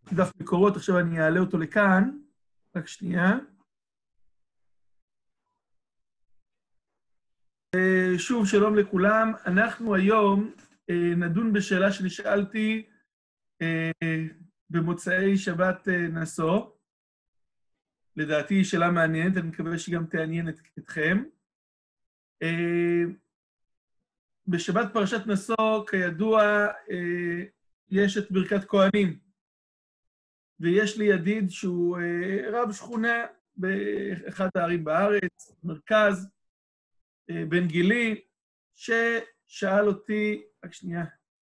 דף מקורות, עכשיו אני אעלה אותו לכאן, רק שנייה. שוב, שלום לכולם. אנחנו היום נדון בשאלה שנשאלתי במוצאי שבת נשוא. לדעתי היא שאלה מעניינת, אני מקווה שגם תעניין אתכם. בשבת פרשת נשוא, כידוע, יש את ברכת כהנים. ויש לי ידיד שהוא רב שכונה באחד הערים בארץ, מרכז, בן גילי, ששאל אותי, רק שנייה.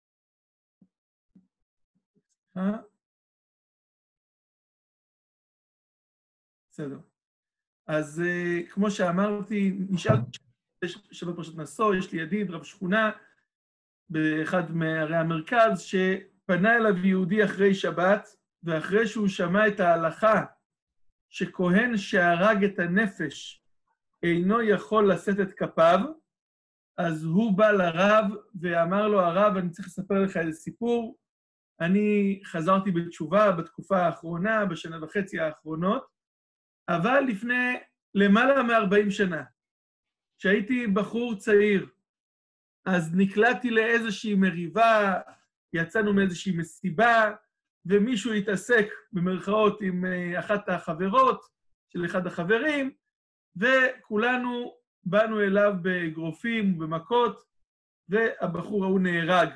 בסדר. אז כמו שאמרתי, נשאלתי שבת פרשת נשוא, יש לי ידיד, רב שכונה, באחד מערי המרכז, שפנה אליו יהודי אחרי שבת, ואחרי שהוא שמע את ההלכה, שכהן שהרג את הנפש אינו יכול לשאת את כפיו, אז הוא בא לרב ואמר לו, הרב, אני צריך לספר לך איזה סיפור, אני חזרתי בתשובה בתקופה האחרונה, בשנה וחצי האחרונות, אבל לפני למעלה מ-40 שנה, כשהייתי בחור צעיר, אז נקלעתי לאיזושהי מריבה, יצאנו מאיזושהי מסיבה, ומישהו התעסק במרכאות עם אחת החברות של אחד החברים, וכולנו באנו אליו בגרופים, במכות, והבחור ההוא נהרג.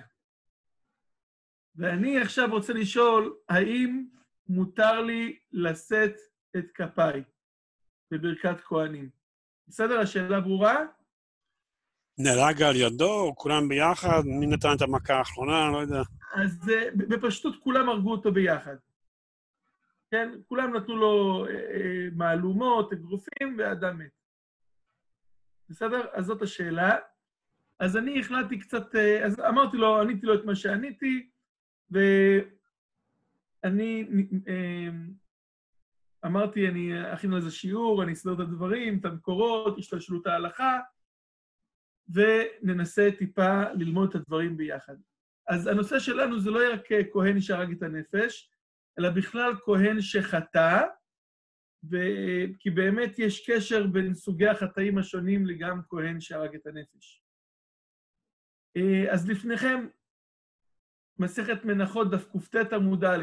ואני עכשיו רוצה לשאול, האם מותר לי לשאת את כפיי בברכת כהנים? בסדר? השאלה ברורה? נהרג על ידו, כולם ביחד, מי נתן את המכה האחרונה, לא יודע. אז בפשטות כולם הרגו אותו ביחד. כן? כולם נתנו לו מהלומות, אגרופים, ואדם מת. בסדר? אז זאת השאלה. אז אני החלטתי קצת, אז אמרתי לו, עניתי לו את מה שעניתי, ואני אמרתי, אני אכין על זה שיעור, אני אסדר את הדברים, את המקורות, השתלשלות ההלכה, וננסה טיפה ללמוד את הדברים ביחד. אז הנושא שלנו זה לא רק כהן שהרג את הנפש, אלא בכלל כהן שחטא, כי באמת יש קשר בין סוגי החטאים השונים לגם כהן שהרג את הנפש. אז לפניכם, מסכת מנחות דף קט עמוד א',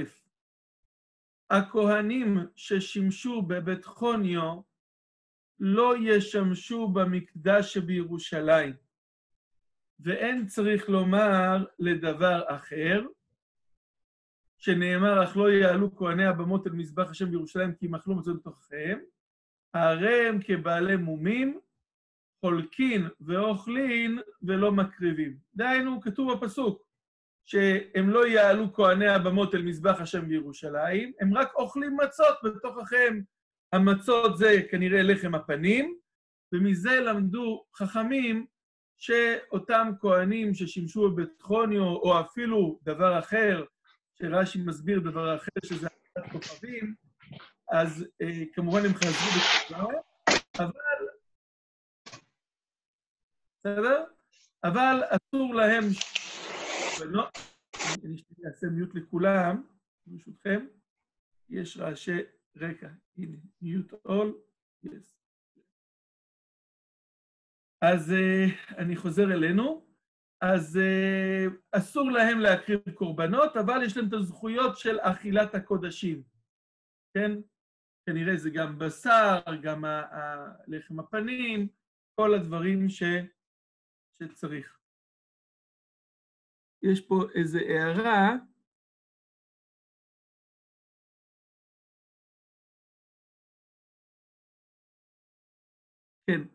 הכהנים ששימשו בבית חוניו לא ישמשו במקדש שבירושלים, ואין צריך לומר לדבר אחר, שנאמר, אך לא יעלו כהני הבמות אל מזבח השם בירושלים, כי מחלו מצוות בתוככם, הרי הם כבעלי מומים, חולקין ואוכלין ולא מקריבים. דהיינו, כתוב בפסוק, שהם לא יעלו כהני הבמות אל מזבח השם בירושלים, הם רק אוכלים מצות בתוככם. המצות זה כנראה לחם הפנים, ומזה למדו חכמים שאותם כהנים ששימשו בבית חוניו, או אפילו דבר אחר, שרש"י מסביר דבר אחר, שזה עבודת כוכבים, אז כמובן הם חזרו בתשובה, בסדר? אבל אסור להם, אני אעשה מיוט לכולם, ברשותכם, יש רעשי רקע, הנה, מיוט all, yes. אז אני חוזר אלינו, אז אסור להם להקריב קורבנות, אבל יש להם את הזכויות של אכילת הקודשים, כן? כנראה זה גם בשר, גם לחם הפנים, כל הדברים שצריך. יש פה איזו הערה. כן.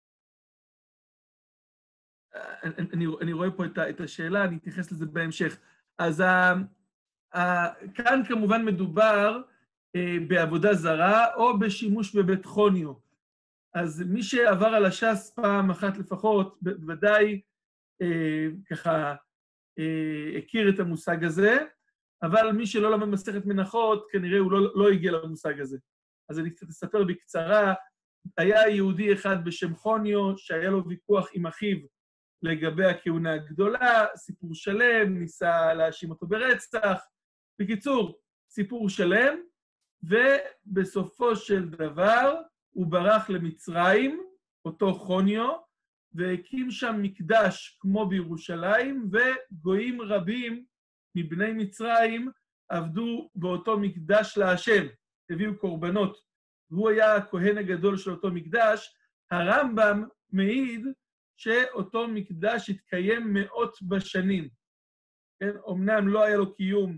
אני רואה פה את השאלה, אני אתייחס לזה בהמשך. אז כאן כמובן מדובר בעבודה זרה או בשימוש בבית חוניו. אז מי שעבר על הש"ס פעם אחת לפחות, בוודאי ככה הכיר את המושג הזה, אבל מי שלא למד מסכת מנחות, כנראה הוא לא הגיע למושג הזה. אז אני קצת אספר בקצרה, היה יהודי אחד בשם חוניו, שהיה לו ויכוח עם אחיו לגבי הכהונה הגדולה, סיפור שלם, ניסה להאשים אותו ברצח. בקיצור, סיפור שלם, ובסופו של דבר הוא ברח למצרים, אותו חוניו, והקים שם מקדש כמו בירושלים, וגויים רבים מבני מצרים עבדו באותו מקדש להשם, הביאו קורבנות, והוא היה הכהן הגדול של אותו מקדש. הרמב"ם מעיד שאותו מקדש התקיים מאות בשנים. כן? אמנם לא היה לו קיום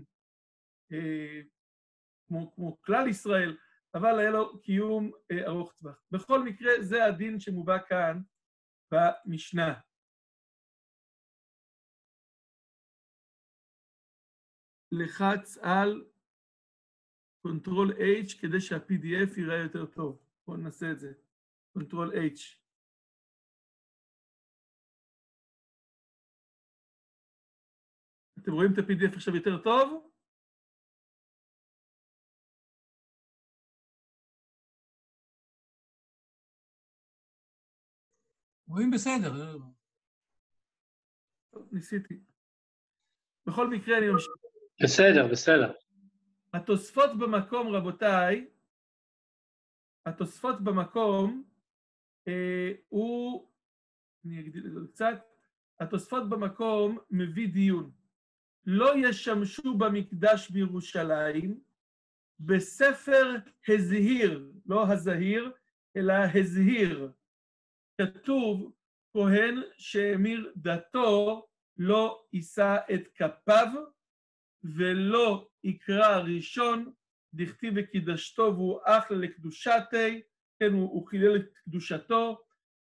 כמו כלל ישראל, אבל היה לו קיום ארוך טווח. בכל מקרה, זה הדין שמובא כאן במשנה. לחץ על Ctrl H כדי שה-PDF ייראה יותר טוב. בואו ננסה את זה. Ctrl H. אתם רואים את ה-PDF עכשיו יותר טוב? רואים בסדר. ניסיתי. בכל מקרה אני ממשיך. בסדר. התוספות במקום, רבותיי, התוספות במקום, אני אגדיל את זה קצת, התוספות במקום מביא דיון. לא ישמשו במקדש בירושלים, בספר הזהיר, לא הזהיר, אלא הזהיר. כתוב, כהן שהמיר דתו לא יישא את כפיו, ולא יקרא ראשון, דכתיב וקידשתו והוא אחלה לקדושתי, כן, הוא חילל את קדושתו,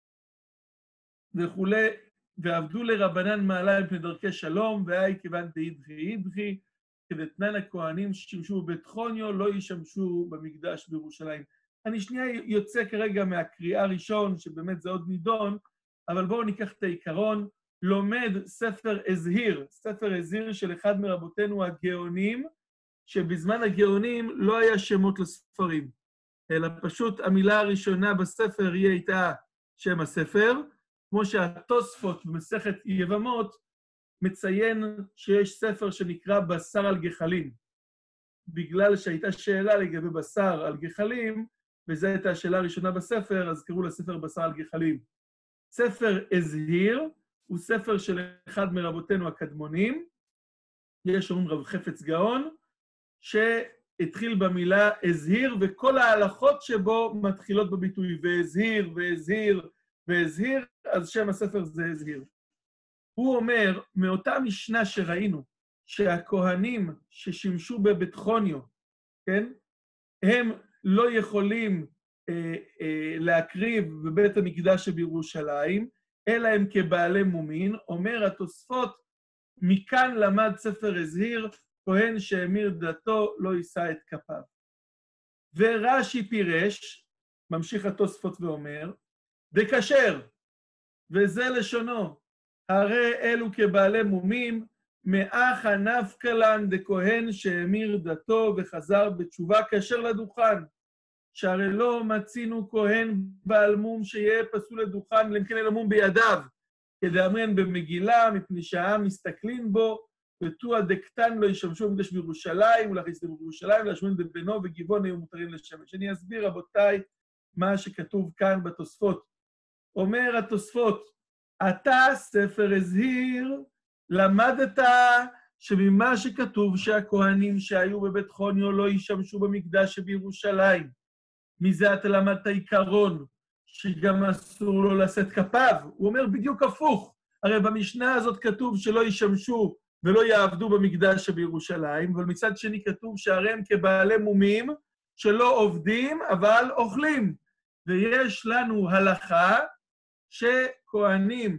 וכולי, ועבדו לרבנן מעלה מפני דרכי שלום, והי כיוון דהידחי, כדתנן הכהנים ששימשו בבית חוניו, לא ישמשו במקדש בירושלים. אני שנייה יוצא כרגע מהקריאה הראשון, שבאמת זה עוד נידון, אבל בואו ניקח את העיקרון, לומד ספר הזהיר, ספר הזהיר של אחד מרבותינו הגאונים, שבזמן הגאונים לא היה שמות לספרים, אלא פשוט המילה הראשונה בספר היא הייתה שם הספר, כמו שהתוספות במסכת יבמות מציין שיש ספר שנקרא בשר על גחלים, בגלל שהייתה שאלה לגבי בשר על גחלים, וזו הייתה השאלה הראשונה בספר, אז קראו לספר בשר על גחלים. ספר הזהיר הוא ספר של אחד מרבותינו הקדמונים, יש אומרים רב חפץ גאון, שהתחיל במילה הזהיר, וכל ההלכות שבו מתחילות בביטוי והזהיר, והזהיר, והזהיר, אז שם הספר זה הזהיר. הוא אומר, מאותה משנה שראינו, שהכהנים ששימשו בבית חוניו, כן, הם לא יכולים להקריב בבית המקדש בירושלים, אלא הם כבעלי מומין, אומר התוספות, מכאן למד ספר הזהיר, כהן שהמיר דתו לא יישא את כפיו. ורש"י פירש, ממשיך התוספות ואומר, דקשר, וזה לשונו, הרי אלו כבעלי מומים, מאח נפקא לן דכהן שהמיר דתו וחזר בתשובה כאשר לדוכן, שהרי לא מצינו כהן בעל מום שיהיה פסול לדוכן, אלא אם כן מום בידיו, כדאמרין במגילה, מפני שהעם מסתכלים בו, ותוע דקטן לא ישמשו במקדש בירושלים, ולהכניס בירושלים, להשמין בבנו וגבעון היו מותרים לשמש. אני אסביר, רבותיי, מה שכתוב כאן בתוספות. אומר התוספות, אתה, ספר הזהיר, למדת שממה שכתוב שהכהנים שהיו בבית חוניו לא ישמשו במקדש בירושלים. מזה אתה למדת עיקרון, שגם אסור לו לשאת כפיו. הוא אומר בדיוק הפוך. הרי במשנה הזאת כתוב שלא ישמשו ולא יעבדו במקדש בירושלים, אבל מצד שני כתוב שהרי הם כבעלי מומים שלא עובדים, אבל אוכלים. ויש לנו הלכה שכהנים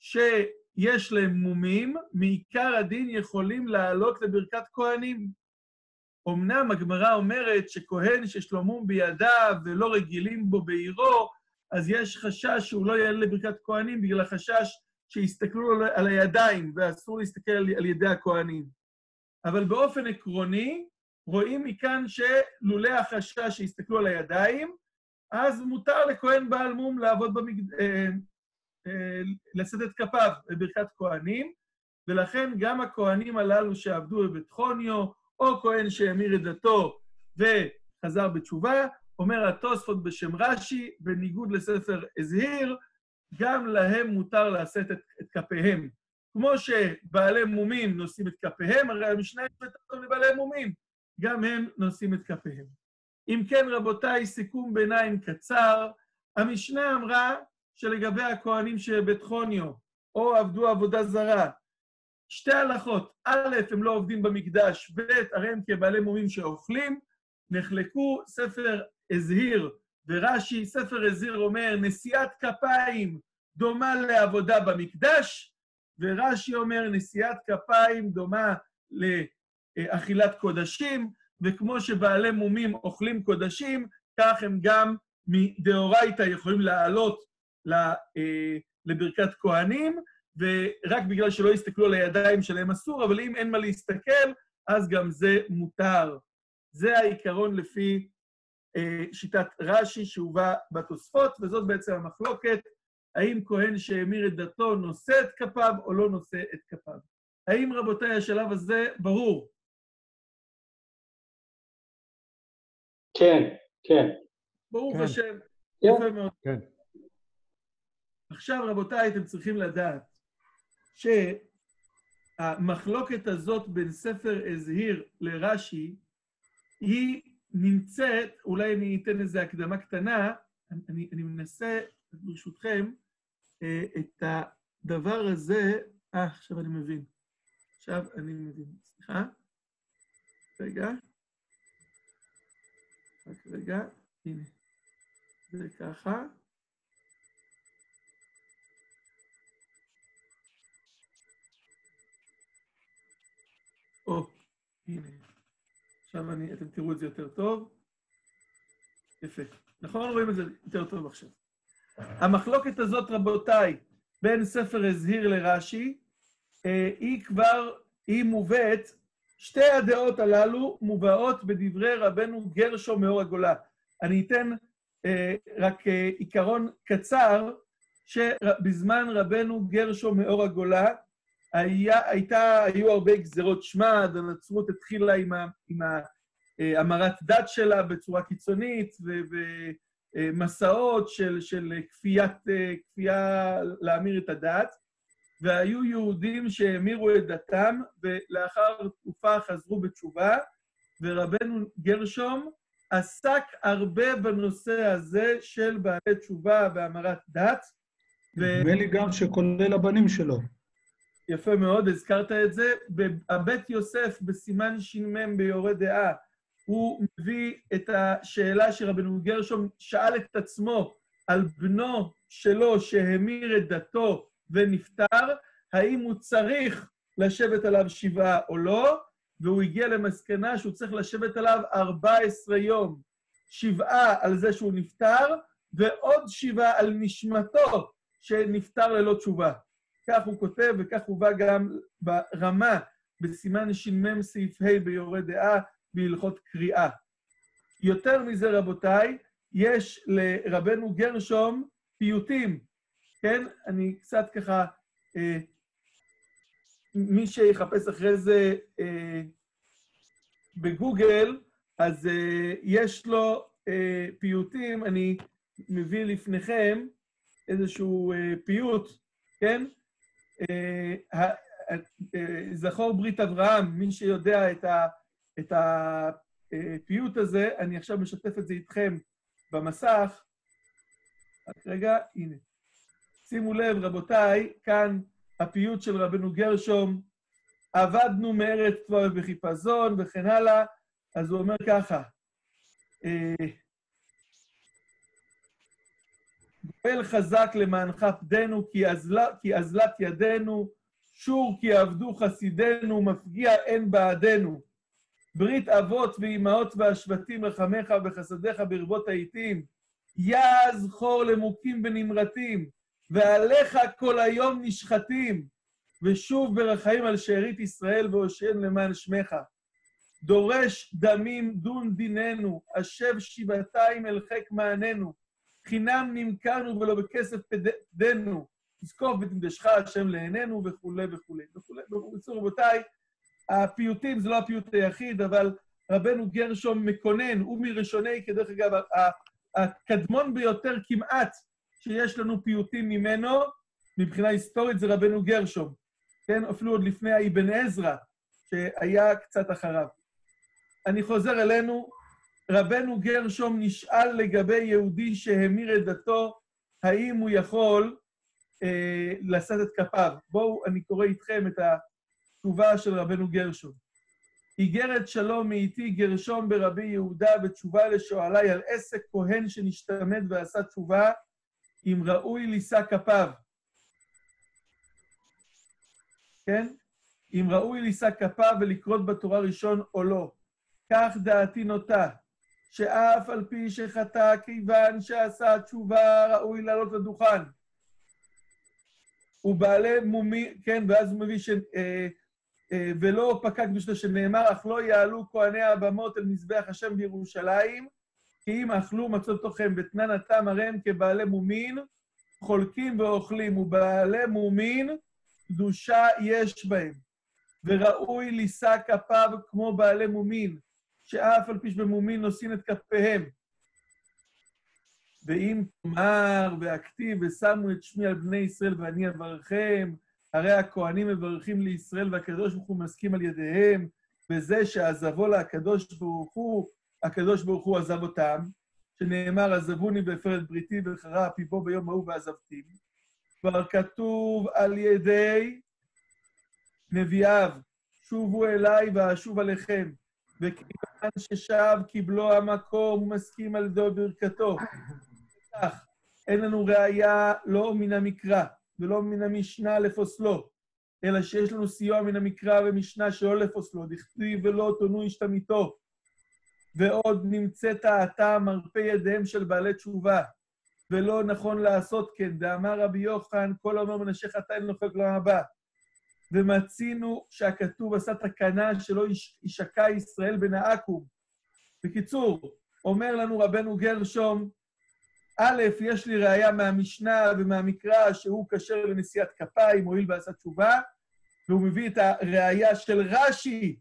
שיש להם מומים, מעיקר הדין יכולים לעלות לברכת כהנים. אמנם הגמרא אומרת שכהן שיש לו מום בידיו ולא רגילים בו בעירו, אז יש חשש שהוא לא יעלה לברכת כהנים בגלל החשש שיסתכלו לו על הידיים, ואסור להסתכל על ידי הכהנים. אבל באופן עקרוני, רואים מכאן שלולא החשש שיסתכלו על הידיים, אז מותר לכהן בעל מום לעבוד לשאת את כפיו בברכת כהנים, ולכן גם הכהנים הללו שעבדו בבית חוניו, או כהן שהמיר את דתו וחזר בתשובה, אומר התוספות בשם רש"י, בניגוד לספר הזהיר, גם להם מותר לשאת את כפיהם. כמו שבעלי מומים נושאים את כפיהם, הרי המשנה יש לבעלי מומים, גם הם נושאים את כפיהם. אם כן, רבותיי, סיכום ביניים קצר, המשנה אמרה שלגבי הכהנים שבית חוניו, או עבדו עבודה זרה, שתי הלכות, א', הם לא עובדים במקדש, ב', הרי הם כבעלי מומים שאוכלים, נחלקו ספר הזהיר ורש"י. ספר הזהיר אומר, נשיאת כפיים דומה לעבודה במקדש, ורש"י אומר, נשיאת כפיים דומה לאכילת קודשים, וכמו שבעלי מומים אוכלים קודשים, כך הם גם מדאורייתא יכולים לעלות לברכת כהנים, ורק בגלל שלא יסתכלו על הידיים שלהם אסור, אבל אם אין מה להסתכל, אז גם זה מותר. זה העיקרון לפי שיטת רש"י שהובא בתוספות, וזאת בעצם המחלוקת, האם כהן שהמיר את דתו נושא את כפיו או לא נושא את כפיו. האם רבותיי השלב הזה ברור? כן, כן. ברוך כן. השם, כן. יפה מאוד. כן. עכשיו רבותיי, אתם צריכים לדעת שהמחלוקת הזאת בין ספר הזהיר לרש"י, היא נמצאת, אולי אני אתן איזו הקדמה קטנה, אני מנסה, ברשותכם, את הדבר הזה, עכשיו אני מבין. סליחה. רגע. רק רגע, הנה. זה ככה. הנה. עכשיו אתם תראו את זה יותר טוב. יפה. נכון? רואים את זה יותר טוב עכשיו. המחלוקת הזאת, רבותיי, בין ספר הזהיר לרש"י, היא מובאת, שתי הדעות הללו מובאות בדברי רבנו גרשום מאור הגולה. אני אתן רק עיקרון קצר, שבזמן רבנו גרשום מאור הגולה, היו הרבה גזרות שמד, הנצרות התחילה עם המרת דת שלה בצורה קיצונית, ומסעות של כפייה להמיר את הדת, והיו יהודים שהמירו את דתם, ולאחר תקופה חזרו בתשובה, ורבנו גרשום עסק הרבה בנושא הזה של בעלי תשובה והמרת דת. נדמה לי גם שכולל הבנים שלו. יפה מאוד, הזכרת את זה. בבית יוסף, בסימן ש"מ ביורה דעה, הוא מביא את השאלה שרבנו גרשום שאל את עצמו על בנו שלו שהמיר את דתו ונפטר, האם הוא צריך לשבת עליו 7 או לא, והוא הגיע למסקנה שהוא צריך לשבת עליו 14 יום, 7 על זה שהוא נפטר, ועוד 7 על נשמתו שנפטר ללא תשובה. כך הוא כותב, וכך הוא בא גם ברמה, בסימן ש"מ סעיף ה' ביורה דעה, בהלכות קריאה. יותר מזה, רבותיי, יש לרבנו גרשום פיוטים, כן? אני קצת ככה, מי שיחפש אחרי זה בגוגל, אז יש לו פיוטים, אני מביא לפניכם איזשהו פיוט, כן? זכור ברית אברהם, מי שיודע את הפיוט הזה, אני עכשיו משתף את זה איתכם במסך. רק רגע, הנה. שימו לב, רבותיי, כאן הפיוט של רבנו גרשום, עבדנו מארץ טובה ובחיפזון וכן הלאה, אז הוא אומר ככה, גואל חזק למענך פדנו, כי אזלת ידינו, שור כי עבדו חסידנו, מפגיע אין בעדנו. ברית אבות ואימהות והשבטים רחמך וחסדיך ברבות העיתים, יעז חור למוקים ונמרתים, ועליך כל היום נשחטים, ושוב ברחמים על שארית ישראל והושיענו למען שמך. דורש דמים דון דיננו, השב שבעתיים אל חק מעננו, חינם נמכרנו ולא בכסף פדנו, תזקוף ותקדשך השם לעינינו וכו' וכו' וכו'. בקיצור, רבותיי, הפיוטים זה לא הפיוט היחיד, אבל רבנו גרשום מקונן, הוא מראשוני, כדרך אגב, הקדמון ביותר כמעט שיש לנו פיוטים ממנו, מבחינה היסטורית זה רבנו גרשום, כן? אפילו עוד לפני האבן עזרא, שהיה קצת אחריו. אני חוזר אלינו, רבנו גרשום נשאל לגבי יהודי שהמיר את דתו, האם הוא יכול לשאת את כפיו. בואו, אני קורא איתכם את התשובה של רבנו גרשום. איגרת שלום מאיתי גרשום ברבי יהודה בתשובה לשואלי על עסק כהן שנשתמד ועשה תשובה, אם ראוי לישא כפיו. כן? אם ראוי לישא כפיו ולקרות בתורה ראשון או לא. כך דעתי נוטה, שאף על פי שחטא כיוון שעשה תשובה ראוי לעלות לדוכן. ובעלי מומי, כן, ואז הוא מביא ולא פקק בשביל שנאמר, אך לא יעלו כהני הבמות אל מזבח השם בירושלים, כי אם אכלו מצות תוכם בתנן התם הריהם כבעלי מומין, חולקים ואוכלים, ובעלי מומין קדושה יש בהם. וראוי לישא כפיו כמו בעלי מומין, שאף על פי שבמומין נושאים את כפיהם. ואם תאמר והכתיב ושמו את שמי על בני ישראל ואני אברכם, הרי הכהנים מברכים לישראל והקדוש ברוך הוא מסכים על ידיהם, וזה שעזבו לקדוש ברוך הוא, הקדוש ברוך הוא עזב אותם, שנאמר עזבוני והפר את בריתי וחרה אפי בו ביום ההוא ועזבתי. כבר כתוב על ידי נביאיו, שובו אליי ואשוב עליכם, וכיוון ששב קיבלו המקום ומסכים על ידו ברכתו. כך, אין לנו ראייה לא מן המקרא ולא מן המשנה לפוסלו, אלא שיש לנו סיוע מן המקרא ומשנה שלא לפוסלו, דכתיב ולא תונו השתמיתו, ועוד נמצאת העתה מרפא ידיהם של בעלי תשובה, ולא נכון לעשות כן, דאמר רבי יוחנן, כל האומר מנשה חטא אין נוחק לעולם הבא. ומצינו שהכתוב עשה תקנה שלא ישקע ישראל בן העכו"ם. בקיצור, אומר לנו רבנו גרשום, א', יש לי ראייה מהמשנה ומהמקרא שהוא כשר לנשיאת כפיים, הואיל ועשה תשובה, והוא מביא את הראייה של רש"י,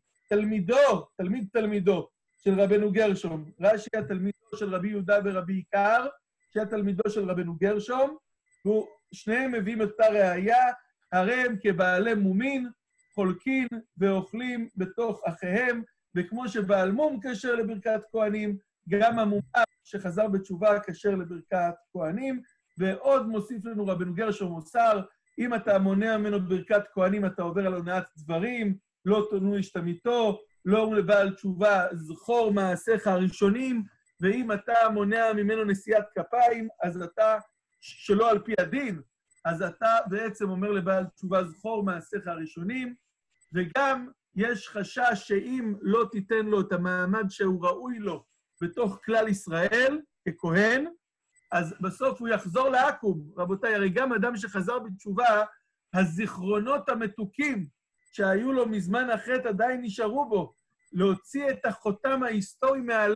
תלמידו של רבנו גרשום. רש"י התלמידו של רבי יהודה ורבי עיקר, שהיה תלמידו של רבנו גרשום, ושניהם מביאים את אותה ראייה, הרי הם כבעלי מומין, חולקים ואוכלים בתוך אחיהם, וכמו שבעל מום כשר לברכת כהנים, גם המומר שחזר בתשובה כשר לברכת כהנים, ועוד מוסיף לנו רבנו גרשום מוסר, אם אתה מונע ממנו ברכת כהנים, אתה עובר על הונאת דברים, לא תונו השתמיתו, לא לבעל תשובה, זכור מעשיך הראשונים, ואם אתה מונע ממנו נשיאת כפיים, אז אתה, שלא על פי הדין, אז אתה בעצם אומר לבעל תשובה, זכור מעשיך הראשונים, וגם יש חשש שאם לא תיתן לו את המעמד שהוא ראוי לו בתוך כלל ישראל, ככהן, אז בסוף הוא יחזור לעכו"ם. רבותיי, הרי גם אדם שחזר בתשובה, הזיכרונות המתוקים שהיו לו מזמן החטא עדיין נשארו בו. להוציא את החותם ההיסטורי מהלב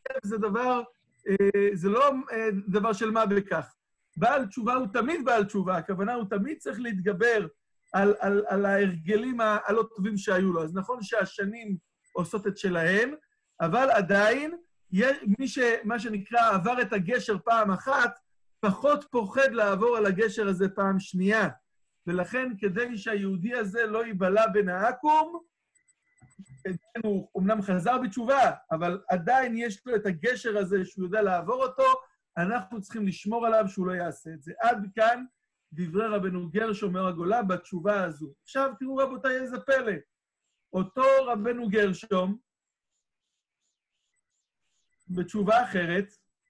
זה לא דבר של מה בכך. בעל תשובה הוא תמיד בעל תשובה, הכוונה הוא תמיד צריך להתגבר על ההרגלים הלא טובים שהיו לו. אז נכון שהשנים עושות את שלהם, אבל עדיין, מי מה שנקרא עבר את הגשר פעם אחת, פחות פוחד לעבור על הגשר הזה פעם שנייה. ולכן כדי שהיהודי הזה לא ייבלע בין העכו"ם, הוא אמנם חזר בתשובה, אבל עדיין יש לו את הגשר הזה שהוא יודע לעבור אותו, אנחנו צריכים לשמור עליו שהוא לא יעשה את זה. עד כאן דברי רבנו גרשום מאור הגולה בתשובה הזו. עכשיו תראו רבותיי איזה פלא. אותו רבנו גרשום, בתשובה אחרת,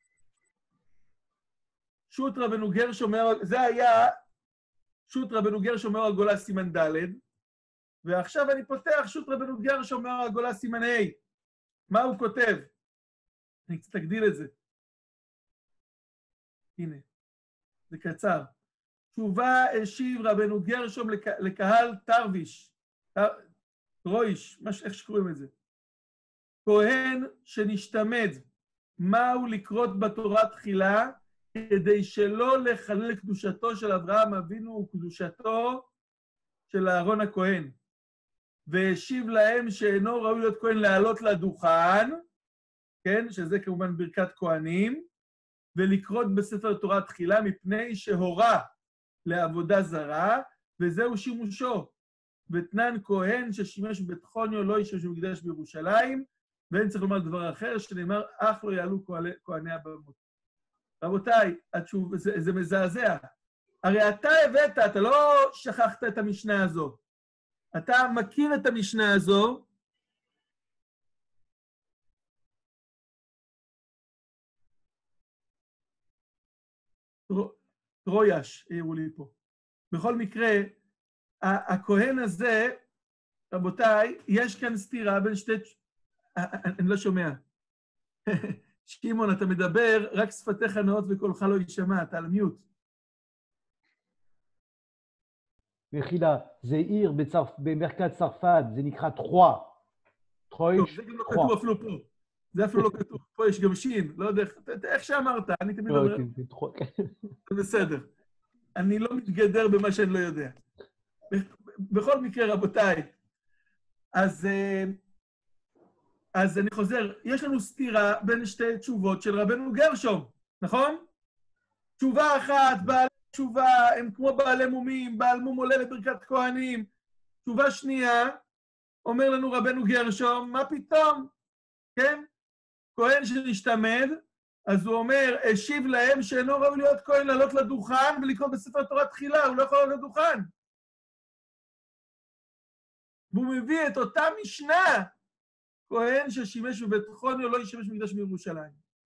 שו"ת רבנו גרשום, זה היה שו"ת רבנו גרשום מאור הגולה סימן ד', ועכשיו אני פותח שו"ת רבנו גרשום מאור הגולה סימן ה'. מה הוא כותב? אני קצת אגדיל את זה. הנה, זה קצר. תשובה השיב רבנו גרשום לקהל תרוויש, רויש, איך שקוראים את זה. כהן שנשתמד, מהו לקרות בתורה תחילה, כדי שלא לחלל קדושתו של אברהם אבינו וקדושתו של אהרון הכהן. והשיב להם שאינו ראוי להיות כהן לעלות לדוכן, כן, שזה כמובן ברכת כהנים, ולקרות בספר תורה תחילה מפני שהורה לעבודה זרה, וזהו שימושו. ותנן כהן ששימש בבית חוניו לא ישמש במקדש בירושלים, ואין צריך לומר דבר אחר, שנאמר, אך לא יעלו כהני הבמות. רבותיי, זה מזעזע. הרי אתה הבאת, אתה לא שכחת את המשנה הזו. אתה מכיר את המשנה הזו, טרויש, העירו לי פה. בכל מקרה, הכהן הזה, רבותיי, יש כאן סתירה בין שתי... אני לא שומע. שמעון, אתה מדבר, רק שפתיך נאות וקולך לא יישמע, אתה על מיוט. מחילה, זה עיר במרכז צרפת, זה נקרא טרואה. טרויש, זה גם לא כתוב אפילו פה. זה אפילו לא כתוב. פה יש גם שין, לא יודע, איך שאמרת, אני תמיד אומר... זה בסדר. אני לא מתגדר במה שאני לא יודע. בכל מקרה, רבותיי, אז אני חוזר, יש לנו סתירה בין שתי תשובות של רבנו גרשום, נכון? תשובה אחת, בעלי תשובה, הם כמו בעלי מומים, בעל מום עולה לברכת כהנים. תשובה שנייה, אומר לנו רבנו גרשום, מה פתאום? כן? כהן שנשתמד, אז הוא אומר, השיב להם שאינו ראוי להיות כהן לעלות לדוכן ולקרוא בספר תורה תחילה, הוא לא יכול לעלות לדוכן. והוא מביא את אותה משנה, כהן ששימש בבית חוניו לא ישמש במקדש בירושלים.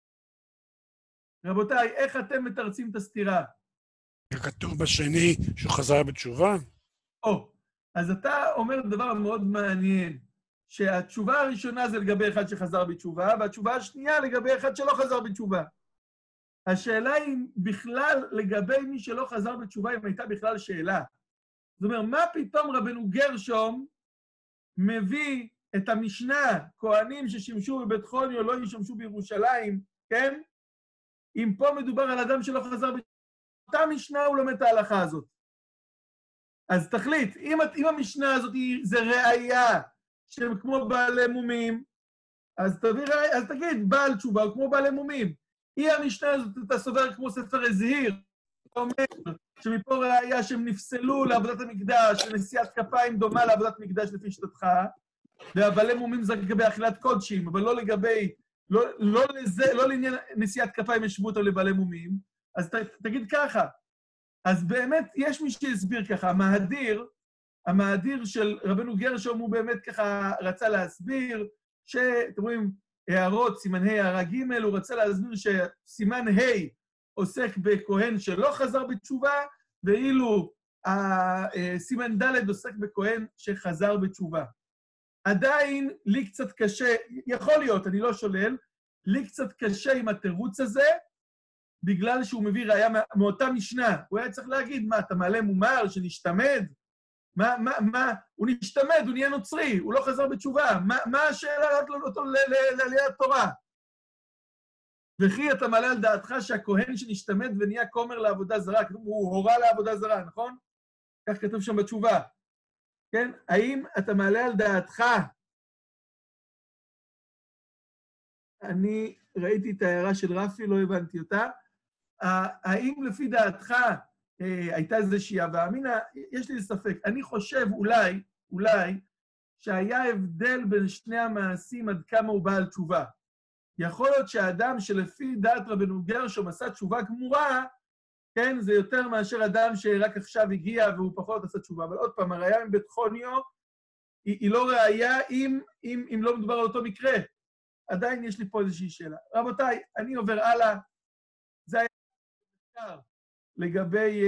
רבותיי, איך אתם מתרצים את הסתירה? כתוב בשני שהוא חזר בתשובה? אז אתה אומר דבר מאוד מעניין, שהתשובה הראשונה זה לגבי אחד שחזר בתשובה, והתשובה השנייה לגבי אחד שלא חזר בתשובה. השאלה היא בכלל לגבי מי שלא חזר בתשובה, אם הייתה בכלל שאלה. זאת אומרת, מה פתאום רבנו גרשום מביא את המשנה, כהנים ששימשו בבית חוניו לא ישמשו בירושלים, כן? אם פה מדובר על אדם שלא חזר בתשובה, אותה משנה הוא לומד את ההלכה הזאת. אז תחליט, אם המשנה הזאת זה ראייה שהם כמו בעלי מומים, אז תגיד, בעל תשובה הוא כמו בעלי מומים. אם המשנה הזאת אתה סובר כמו ספר הזהיר, אתה אומר שמפה ראייה שהם נפסלו לעבודת המקדש, ונשיאת כפיים דומה לעבודת מקדש לפי שתתך, והבעלי מומים זה לגבי אכילת קודשים, אבל לא לגבי, לא לעניין נשיאת כפיים ישבו אותם לבעלי מומים, אז תגיד ככה. אז באמת יש מי שהסביר ככה, המהדיר של רבנו גרשום הוא באמת ככה רצה להסביר, שאתם רואים הערות, סימן ה' הערה ג', הוא רצה להסביר שסימן ה' עוסק בכהן שלא חזר בתשובה, ואילו סימן ד' עוסק בכהן שחזר בתשובה. עדיין לי קצת קשה, יכול להיות, אני לא שולל, לי קצת קשה עם התירוץ הזה, בגלל שהוא מביא ראייה מאותה משנה. הוא היה צריך להגיד, מה, אתה מעלה מומר שנשתמד? הוא נשתמד, הוא נהיה נוצרי, הוא לא חזר בתשובה. מה השאלה רק אותו לעליית התורה? וכי אתה מעלה על דעתך שהכהן שנשתמד ונהיה כומר לעבודה זרה, הוא הורה לעבודה זרה, נכון? כך כתוב שם בתשובה. כן? האם אתה מעלה על דעתך? אני ראיתי את ההערה של רפי, לא הבנתי אותה. האם לפי דעתך הייתה איזושהי הווה אמינה? יש לי ספק. אני חושב אולי, שהיה הבדל בין שני המעשים עד כמה הוא בעל תשובה. יכול להיות שהאדם שלפי דעת רבנו גרשום עשה תשובה גמורה, כן, זה יותר מאשר אדם שרק עכשיו הגיע והוא פחות עשה תשובה. אבל עוד פעם, הראייה מבית חוניו היא לא ראייה אם לא מדובר על אותו מקרה. עדיין יש לי פה איזושהי שאלה. רבותיי, אני עובר הלאה. זה היה מחקר לגבי...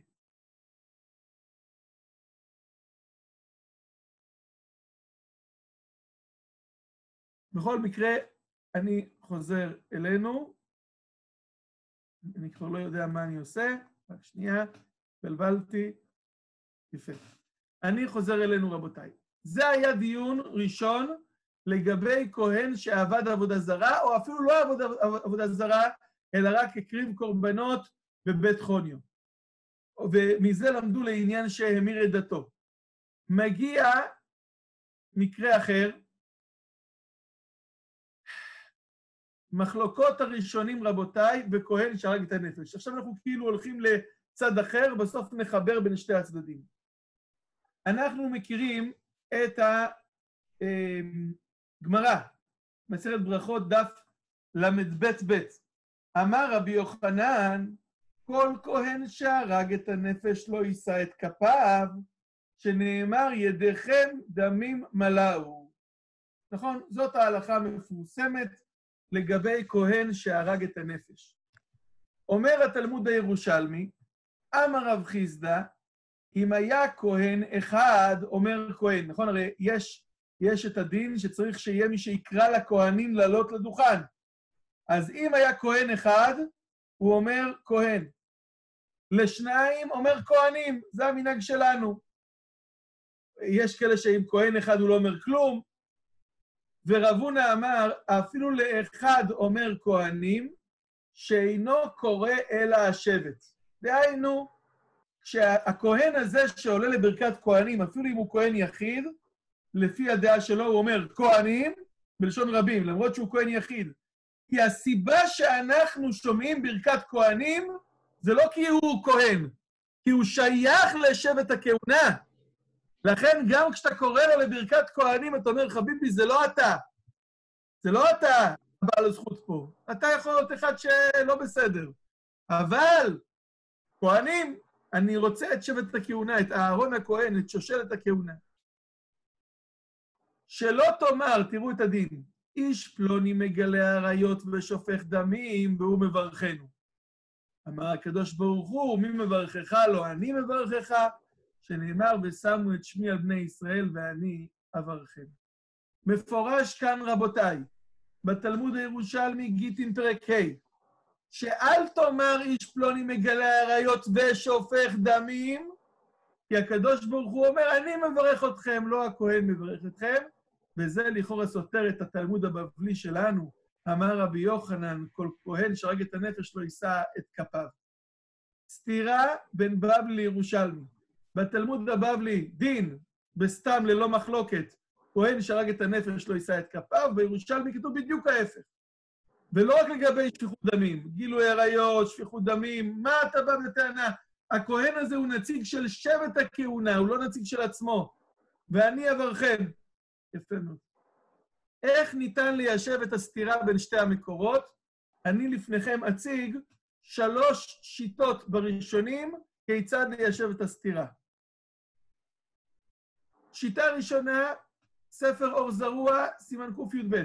בכל מקרה, אני חוזר אלינו. אני כבר לא יודע מה אני עושה. רק שנייה, בלבלתי. יפה. אני חוזר אלינו, רבותיי. זה היה דיון ראשון לגבי כהן שעבד עבודה זרה, או אפילו לא עבודה זרה, אלא רק הקריב קורבנות בבית חוניו. ומזה למדו לעניין שהמיר את דתו. מגיע מקרה אחר, מחלוקות הראשונים רבותיי בכהן שהרג את הנפש. עכשיו אנחנו כאילו הולכים לצד אחר, בסוף נחבר בין שתי הצדדים. אנחנו מכירים את הגמרא, מסכת ברכות דף ל"ב. אמר רבי יוחנן, כל כהן שהרג את הנפש לא יישא את כפיו, שנאמר ידיכם דמים מלאו. נכון? זאת ההלכה המפורסמת לגבי כהן שהרג את הנפש. אומר התלמוד הירושלמי, אמר רב חיסדא, אם היה כהן אחד, אומר כהן, נכון? הרי יש את הדין שצריך שיהיה מי שיקרא לכהנים לעלות לדוכן. אז אם היה כהן אחד, הוא אומר כהן. לשניים אומר כהנים, זה המנהג שלנו. יש כאלה שאם כהן אחד הוא לא אומר כלום, ורב הונא אמר, אפילו לאחד אומר כהנים, שאינו קורא אלא השבט. דהיינו, שהכהן הזה שעולה לברכת כהנים, אפילו אם הוא כהן יחיד, לפי הדעה שלו הוא אומר כהנים, בלשון רבים, למרות שהוא כהן יחיד. כי הסיבה שאנחנו שומעים ברכת כהנים, זה לא כי הוא כהן, כי הוא שייך לשבט הכהונה. לכן גם כשאתה קורא לו לברכת כהנים, אתה אומר, חביבי, זה לא אתה. זה לא אתה בעל הזכות פה. אתה יכול להיות אחד שלא בסדר. אבל כהנים, אני רוצה את שבט הכהונה, את אהרון הכהן, את שושלת הכהונה. שלא תאמר, תראו את הדין, איש פלוני מגלה עריות ושופך דמים, והוא מברכנו. אמר הקדוש ברוך הוא, מי מברכך? לא אני מברכך, שנאמר ושמו את שמי על בני ישראל ואני אברכם. מפורש כאן רבותיי, בתלמוד הירושלמי גיטין פרק ה', שאל תאמר איש פלוני מגלה עריות ושופך דמים, כי הקדוש ברוך הוא אומר, אני מברך אתכם, לא הכהן מברך אתכם, וזה לכאורה סותר את התלמוד הבבלי שלנו. אמר רבי יוחנן, כל כהן שהרג את הנפש לא יישא את כפיו. סתירה בין בבלי לירושלמי. בתלמוד הבבלי, דין, בסתם ללא מחלוקת, כהן שהרג את הנפש לא יישא את כפיו, בירושלמי כתוב בדיוק ההפך. ולא רק לגבי שפיכות דמים, גילוי עריות, שפיכות דמים, מה אתה בא בטענה? הכהן הזה הוא נציג של שבט הכהונה, הוא לא נציג של עצמו. ואני אברכם. יפה מאוד. איך ניתן ליישב את הסתירה בין שתי המקורות? אני לפניכם אציג 3 שיטות בראשונים כיצד ליישב את הסתירה. שיטה ראשונה, ספר אור זרוע, סימן קי"ב.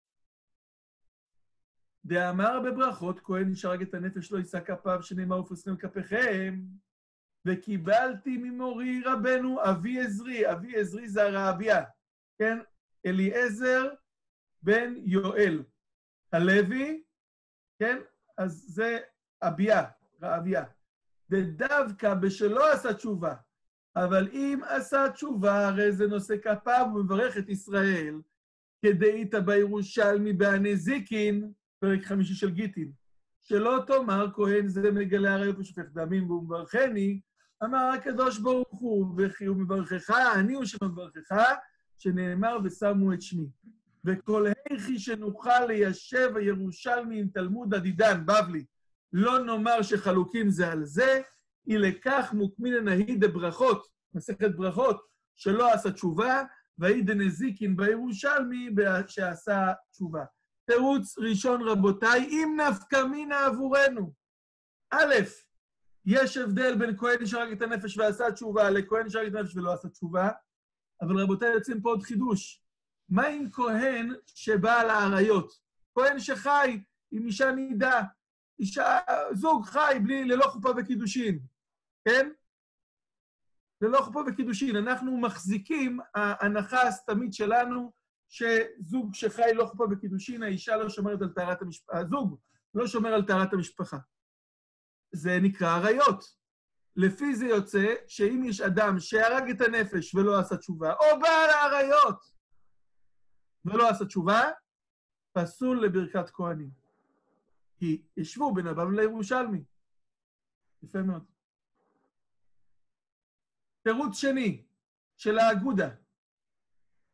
דאמר בברכות, כהן שהרג את הנפש לא יישא כפיו, שנאמר ופוסלים כפיכם, וקיבלתי ממורי רבנו אבי עזרי. אבי עזרי זה הרעביה, כן? אליעזר בן יואל. הלוי, כן? אז זה אביה, רעביה. ודווקא בשלא עשה תשובה, אבל אם עשה תשובה, הרי זה נושא כפיו ומברך את ישראל, כדאית בירושלמי בהנזיקין, פרק 5 של גיטין, שלא תאמר כהן זה מגלה עריות ושופך דמים והוא מברכני, אמר הקדוש ברוך הוא, וכי הוא מברכך, אני הוא שמברכך, שנאמר ושמו את שמי. וכל היכי שנוכל ליישב הירושלמי עם תלמוד עדידן, בבלי, לא נאמר שחלוקים זה על זה, היא לכך מוקמין נהי דברכות, מסכת ברכות, שלא עשה תשובה, והיא דנזיקין בירושלמי שעשה תשובה. תירוץ ראשון רבותיי, אם נפקא מינה עבורנו. א', יש הבדל בין כהן שהרג את הנפש ועשה תשובה, לכהן שהרג את הנפש ולא עשה תשובה, אבל רבותיי יוצאים פה עוד חידוש. מה עם כהן שבא על העריות? כהן שחי עם אישה נידה, זוג חי ללא חופה וקידושין, כן? ללא חופה וקידושין. אנחנו מחזיקים, ההנחה הסתמית שלנו, שזוג שחי לא חופה וקידושין, האישה לא שומרת על טהרת המשפחה, הזוג לא שומר על טהרת המשפחה. זה נקרא עריות. לפי זה יוצא שאם יש אדם שהרג את הנפש ולא עשה תשובה, או בא על העריות ולא עשה תשובה, פסול לברכת כהנים. כי ישבו בין הבבלי לירושלמי. יפה מאוד. תירוץ שני של האגודה.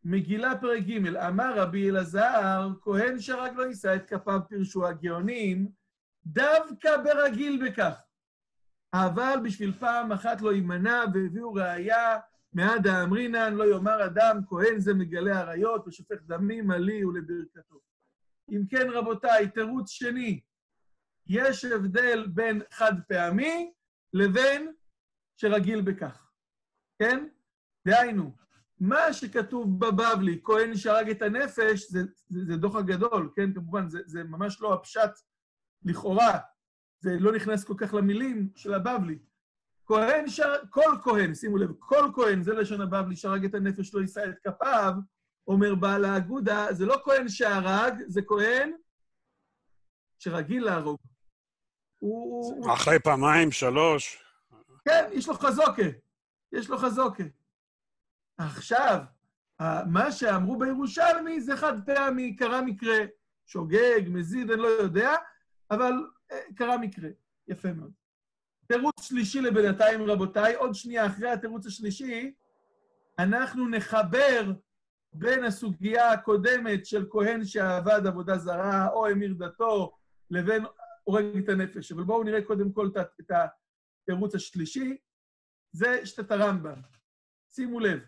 מגילה פרק ג' אמר רבי אלעזר, כהן שרק לא יישא את כפיו פירשו הגאונים, דווקא ברגיל בכך. אבל בשביל פעם אחת לא יימנע, והביאו ראיה, מעד האמרינן, לא יאמר אדם, כהן זה מגלה עריות, ושופך דמים עלי ולברכתו. אם כן, רבותיי, תירוץ שני, יש הבדל בין חד פעמי לבין שרגיל בכך. כן? דהיינו, מה שכתוב בבבלי, כהן שהרג את הנפש, זה דוח הגדול, כן? כמובן, זה ממש לא הפשט לכאורה, זה לא נכנס כל כך למילים של הבבלי. כל כהן, שימו לב, כל כהן, זה לשון הבבלי, שהרג את הנפש לא יישא את כפיו, אומר בעל האגודה, זה לא כהן שהרג, זה כהן שרגיל להרוג. אחרי פעמיים, 3. כן, יש לו חזוקה. יש לו חזוקה. עכשיו, מה שאמרו בירושלמי זה חד פעמי, קרה מקרה. שוגג, מזיד, אני לא יודע, אבל קרה מקרה. יפה מאוד. תירוץ שלישי לבינתיים, רבותיי, עוד שנייה אחרי התירוץ השלישי, אנחנו נחבר בין הסוגיה הקודמת של כהן שעבד עבודה זרה, או המיר דתו, לבין הורג את הנפש. אבל בואו נראה קודם כל את התירוץ השלישי, זה שתת הרמב"ם. שימו לב,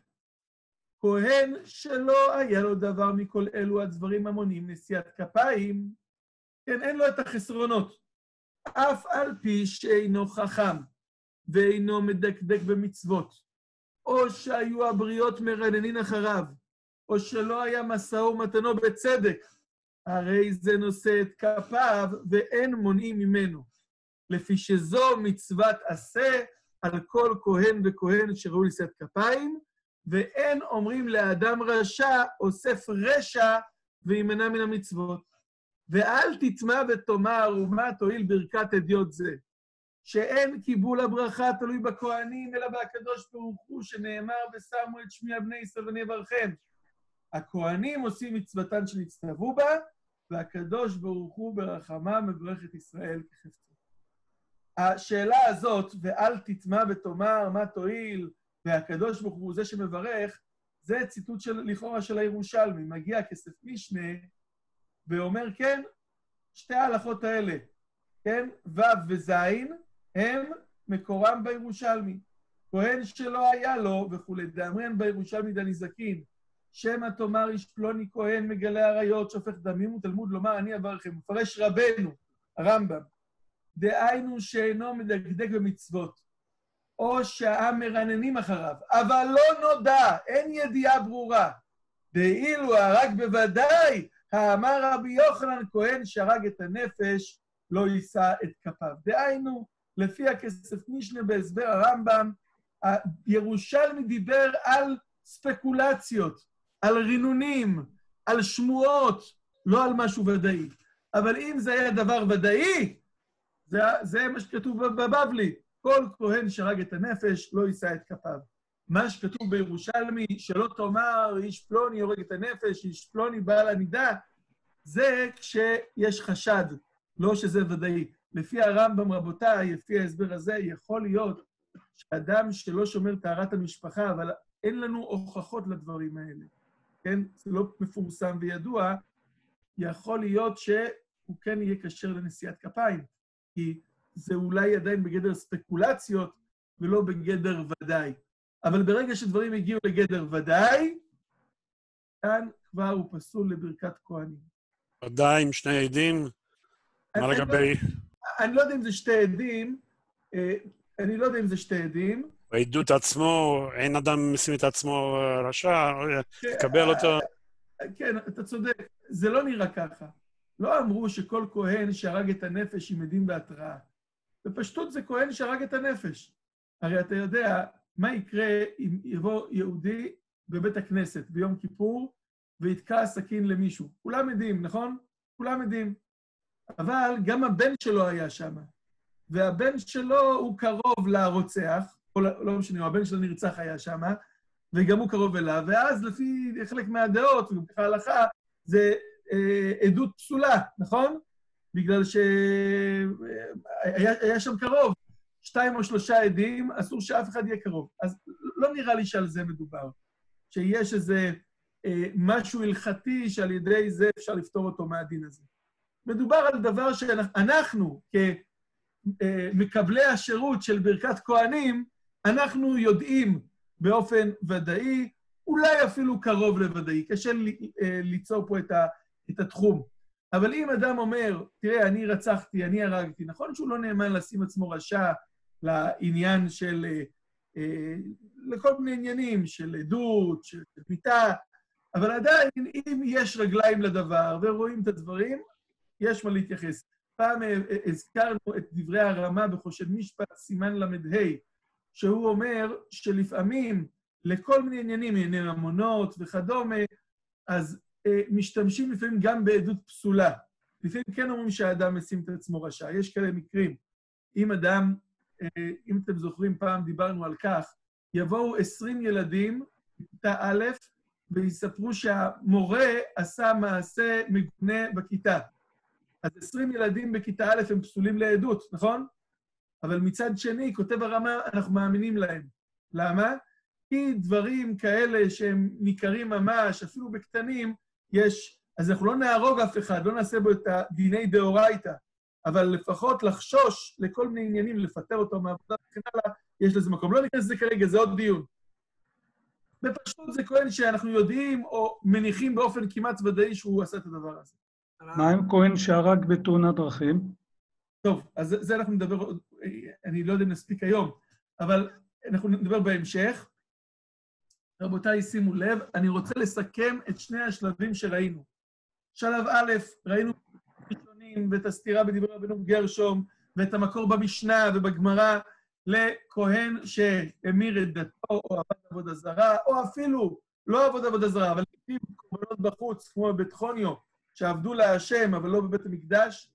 כהן שלא היה לו דבר מכל אלו הדברים המונים נשיאת כפיים, כן, אין לו את החסרונות. אף על פי שאינו חכם, ואינו מדקדק במצוות, או שהיו הבריות מרננין אחריו, או שלא היה משאו ומתנו בצדק, הרי זה נושא את כפיו ואין מונעים ממנו. לפי שזו מצוות עשה על כל כהן וכהן שראו נשיאת כפיים, ואין אומרים לאדם רשע אוסף רשע וימנע מן המצוות. ואל תטמע ותאמר ומה תועיל ברכת אדיוט זה, שאין קיבול הברכה תלוי בכהנים אלא בהקדוש ברוך הוא שנאמר ושמו את שמי על בני ישראל ואני אברכם. הכהנים עושים מצוותן שנצטוו בה, והקדוש ברוך הוא ברחמה מברך את ישראל כחפצו. השאלה הזאת, ואל תטמע ותאמר מה תועיל, והקדוש ברוך הוא זה שמברך, זה ציטוט לכאורה של הירושלמי. מגיע כסף משנה, ואומר, כן, שתי ההלכות האלה, כן, ו' וז', הם מקורם בירושלמי. כהן שלא היה לו, וכולי, דאמרן בירושלמי דניזקין, שמא תאמר איש פלוני כהן מגלה עריות, שופך דמים ותלמוד לומר אני אברכם. מפרש רבנו, הרמב"ם, דהיינו שאינו מדקדק במצוות, או שהעם מרננים אחריו, אבל לא נודע, אין ידיעה ברורה. דאילו הרג בוודאי, האמר רבי יוחנן כהן שהרג את הנפש, לא יישא את כפיו. דהיינו, לפי הכסף משנה בהסבר הרמב"ם, ירושלמי דיבר על ספקולציות, על רינונים, על שמועות, לא על משהו ודאי. אבל אם זה היה דבר ודאי, זה מה שכתוב בבבלי, כל כהן שהרג את הנפש לא יישא את כפיו. מה שכתוב בירושלמי, שלא תאמר איש פלוני הורג את הנפש, איש פלוני בעל הנידה, זה כשיש חשד, לא שזה ודאי. לפי הרמב"ם רבותיי, לפי ההסבר הזה, יכול להיות שאדם שלא שומר טהרת המשפחה, אבל אין לנו הוכחות לדברים האלה, כן? זה לא מפורסם וידוע, יכול להיות שהוא כן יהיה כשר לנשיאת כפיים, כי זה אולי עדיין בגדר ספקולציות ולא בגדר ודאי. אבל ברגע שדברים הגיעו לגדר ודאי, כאן כבר הוא פסול לברכת כהנים. ודאי עם שני עדים, מה לגבי... אני לא יודע אם זה שתי עדים, העדות עצמו, אין אדם משים את עצמו רשע, תקבל אותו. כן, אתה צודק, זה לא נראה ככה. לא אמרו שכל כהן שהרג את הנפש עם עדים בהתראה. בפשטות זה כהן שהרג את הנפש. הרי אתה יודע מה יקרה אם יבוא יהודי בבית הכנסת ביום כיפור ויתקע סכין למישהו. כולם עדים, נכון? כולם עדים. אבל גם הבן שלו היה שם. והבן שלו הוא קרוב לרוצח, או לא משנה, הבן שלו נרצח היה שם, וגם הוא קרוב אליו, ואז לפי חלק מהדעות, וגם ככה הלכה, זה עדות פסולה, נכון? בגלל שהיה שם קרוב, 2 או 3 עדים, אסור שאף אחד יהיה קרוב. אז לא נראה לי שעל זה מדובר. שיש איזה משהו הלכתי שעל ידי זה אפשר לפתור אותו מהדין הזה. מדובר על דבר שאנחנו, כמקבלי השירות של ברכת כהנים, אנחנו יודעים באופן ודאי, אולי אפילו קרוב לוודאי, קשה ליצור פה את התחום. אבל אם אדם אומר, תראה, אני רצחתי, אני הרגתי, נכון שהוא לא נאמן לשים עצמו רשע לעניין של, לכל מיני עניינים של עדות, של מיתה, אבל עדיין, אם יש רגליים לדבר ורואים את הדברים, יש מה להתייחס. פעם הזכרנו את דברי הרמה בחושן משפט, סימן למ"ה, שהוא אומר שלפעמים, לכל מיני עניינים, ענייני ממונות וכדומה, אז משתמשים לפעמים גם בעדות פסולה. לפעמים כן אומרים שהאדם משים את עצמו רשע. יש כאלה מקרים. אם אדם, אם אתם זוכרים, פעם דיברנו על כך, יבואו 20 ילדים בכיתה א', ויספרו שהמורה עשה מעשה מגונה בכיתה. אז 20 ילדים בכיתה א' הם פסולים לעדות, נכון? אבל מצד שני, כותב הרמה, אנחנו מאמינים להם. למה? כי דברים כאלה שהם ניכרים ממש, אפילו בקטנים, יש, אז אנחנו לא נהרוג אף אחד, לא נעשה בו את הדיני דאורייתא, אבל לפחות לחשוש לכל מיני עניינים, לפטר אותו מהעבודה וכן הלאה, יש לזה מקום. לא ניכנס לזה כרגע, זה עוד דיון. בפשוט זה כהן שאנחנו יודעים או מניחים באופן כמעט ודאי שהוא עשה את הדבר הזה. מה עם כהן שהרג בתאונת דרכים? טוב, אז זה אנחנו נדבר, אני לא יודע אם נספיק היום, אבל אנחנו נדבר בהמשך. רבותיי, שימו לב, אני רוצה לסכם את שני השלבים שראינו. שלב א', ראינו ראשונים ואת הסתירה בדברי רבנו גרשום, ואת המקור במשנה ובגמרא לכהן שהמיר את דתו או עבד עבודה זרה, או אפילו לא עבוד עבודה זרה, אבל לפעמים קורבנות בחוץ, כמו בבית חוניו, שעבדו להשם, אבל לא בבית המקדש,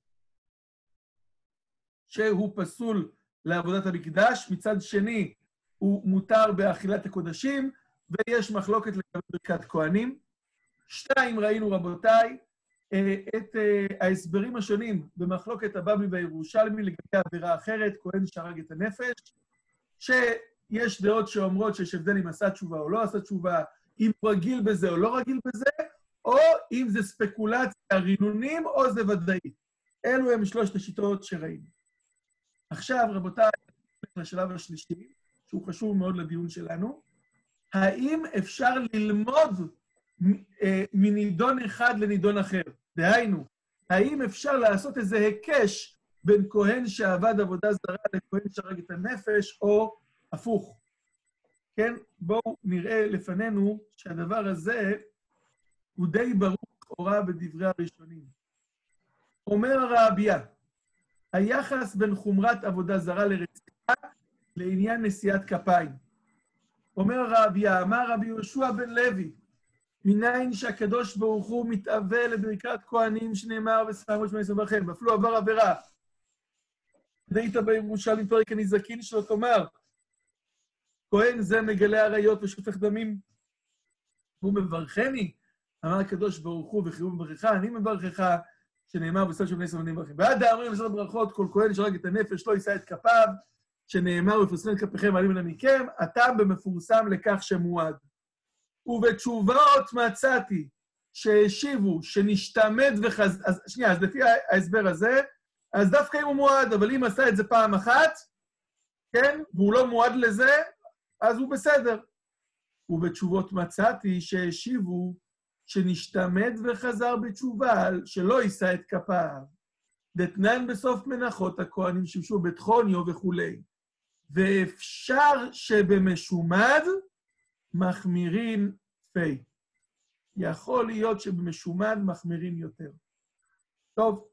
שהוא פסול לעבודת המקדש, מצד שני הוא מותר באכילת הקודשים, ויש מחלוקת לגבי ברכת כהנים. 2, ראינו רבותיי, את ההסברים השונים במחלוקת הבבלי והירושלמי לגבי עבירה אחרת, כהן שהרג את הנפש, שיש דעות שאומרות שיש הבדל אם עשה תשובה או לא עשה תשובה, אם הוא רגיל בזה או לא רגיל בזה, או אם זה ספקולציה, רינונים, או זה ודאי. אלו הם 3 השיטות שראינו. עכשיו, רבותיי, לשלב השלישי, שהוא חשוב מאוד לדיון שלנו, האם אפשר ללמוד מנידון אחד לנידון אחר? דהיינו, האם אפשר לעשות איזה היקש בין כהן שעבד עבודה זרה לכהן שהרג את הנפש, או הפוך? כן? בואו נראה לפנינו שהדבר הזה הוא די ברור לכאורה בדברי הראשונים. אומר הרעביה, היחס בין חומרת עבודה זרה לרציחה לעניין נשיאת כפיים. אומר הרעביה, אמר רבי יהושע בן לוי, מניין שהקדוש ברוך הוא מתאווה לברכת כהנים שנאמר ושמו שמונה סברכם, ואפילו עבר עבירה. דהית בירושלים פרק הנזקין שלו תאמר, כהן זה מגלה עריות ושופך דמים, הוא מברכני, אמר הקדוש ברוך הוא וחיוב מברכך, אני מברכך, שנאמר ושמו שמונה סברכם. ועד האמרים בסוד ברכות, כל כהן שהרג את הנפש לא יישא את כפיו, שנאמר ופרסמו את כפיכם מעלים אליהם מכם, הטעם במפורסם לכך שמועד. ובתשובות מצאתי שהשיבו, שנשתמד אז שנייה, אז לפי ההסבר הזה, אז דווקא אם הוא מועד, אבל אם עשה את זה פעם אחת, כן, והוא לא מועד לזה, אז הוא בסדר. ובתשובות מצאתי שהשיבו, שנשתמד וחזר בתשובה, שלא יישא את כפיו. דתנן בסוף מנחות הכהנים שימשו בית חוניו וכולי. ואפשר שבמשומד מחמירים פי. יכול להיות שבמשומד מחמירים יותר. טוב,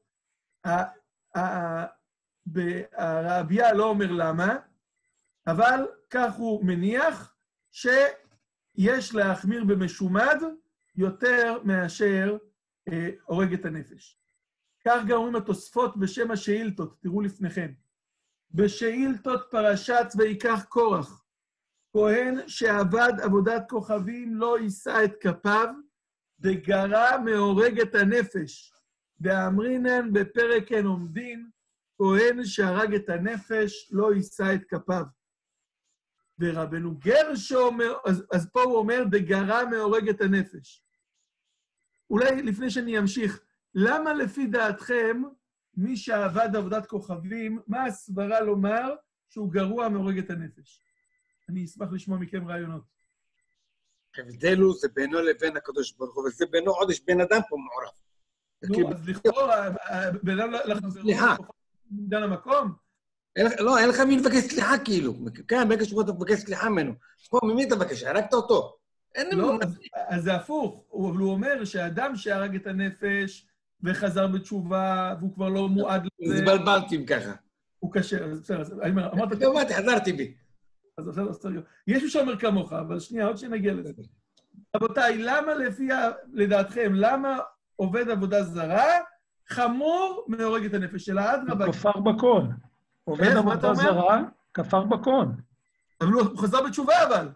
הרעביה לא אומר למה, אבל כך הוא מניח שיש להחמיר במשומד יותר מאשר הורג את הנפש. כך גם אומרים התוספות בשם השאילתות, תראו לפניכם. בשאילתות פרשת ויקח קורח, כהן שעבד עבודת כוכבים לא יישא את כפיו, וגרע מהורג את הנפש. ואמרינן בפרק אין עומדין, כהן שהרג את הנפש לא יישא את כפיו. ורבנו גרשום, אז פה הוא אומר, דגרה מהורג את הנפש. אולי לפני שאני אמשיך, למה לפי דעתכם, מי שעבד עבודת כוכבים, מה הסברה לומר שהוא גרוע מהורג את הנפש? אני אשמח לשמוע מכם רעיונות. ההבדל הוא, זה בינו לבין הקדוש ברוך הוא, וזה בינו עוד יש בן אדם פה מעורב. נו, אז לכאורה, בן אדם לחזרו דן המקום? לא, אין לך מי לבקש סליחה כאילו. כאן, ברגע שבו אתה מבקש סליחה ממנו. פה, ממי אתה מבקש? הרגת אותו. לא, אז זה הפוך. אבל הוא אומר שהאדם שהרג את הנפש וחזר בתשובה, והוא כבר לא מועד לזה... התבלבלתי ככה. הוא קשה, אז בסדר. אמרתי, חזרתי בי. אז בסדר. יש מי שאומר כמוך, אבל שנייה, עוד שנגיע לזה. רבותיי, למה לדעתכם, למה עובד עבודה זרה חמור מהורג את הנפש שלה? הוא כפר בכל. עובד עבודה זרה, כפר בכל. אבל הוא חזר בתשובה,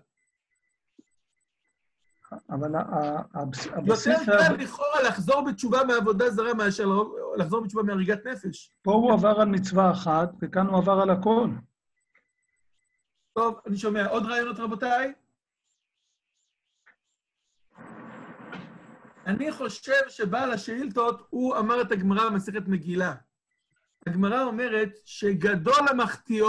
אבל הבסיס... יותר קל לכאורה לחזור בתשובה מעבודה זרה מאשר לחזור בתשובה מהריגת נפש. פה הוא עבר על מצווה אחת, וכאן הוא עבר על הכל. טוב, אני שומע. עוד רעיונות, רבותיי? אני חושב שבעל השאילתות, הוא אמר את הגמרא במסכת מגילה. הגמרא אומרת שגדול המחטיאו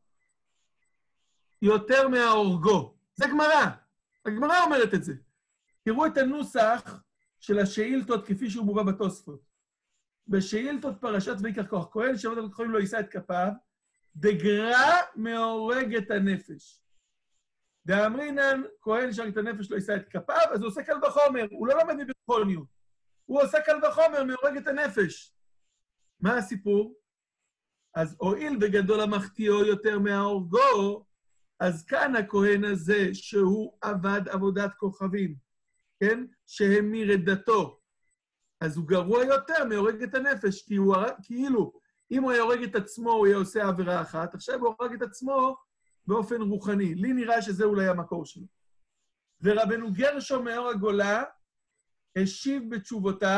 יותר מההורגו. זה גמרא. הגמרא אומרת את זה. תראו את הנוסח של השאילתות כפי שהוא מובא בתוספות. בשאילתות פרשת ויקרא כוח כהן, שעבד עבודת כוכבים לא יישא את כפיו, דגרה מהורג את הנפש. דאמרינן, כהן שהרג את הנפש לא יישא את כפיו, אז הוא עושה קל וחומר, הוא לא לומד מביטחוניות. הוא עושה קל וחומר מהורג את הנפש. מה הסיפור? אז הואיל בגדול המחטיאו יותר מההורגו, אז כאן הכהן הזה שהוא עבד עבודת כוכבים, כן? שהמיר את דתו, אז הוא גרוע יותר מהורג את הנפש, כי הוא כאילו, אם הוא היה הורג את עצמו, הוא היה עושה עבירה אחת, עכשיו הוא הורג את עצמו באופן רוחני. לי נראה שזה אולי המקור שלו. ורבנו גרשום מאור הגולה השיב בתשובותיו,